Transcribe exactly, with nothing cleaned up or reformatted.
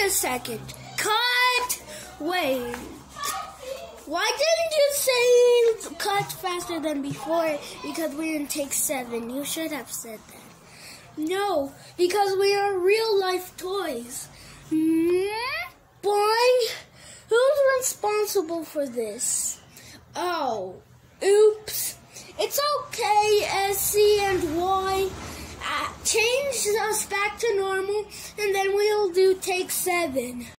a second. Cut! Wait. Why didn't you say cut faster than before? Because we're in take seven. You should have said that. No, because we are real life toys. Hmm? Boing? Who's responsible for this? Oh, oops. It's okay, S, C, and Y. Uh, change us back to normal, and then we'll do take seven.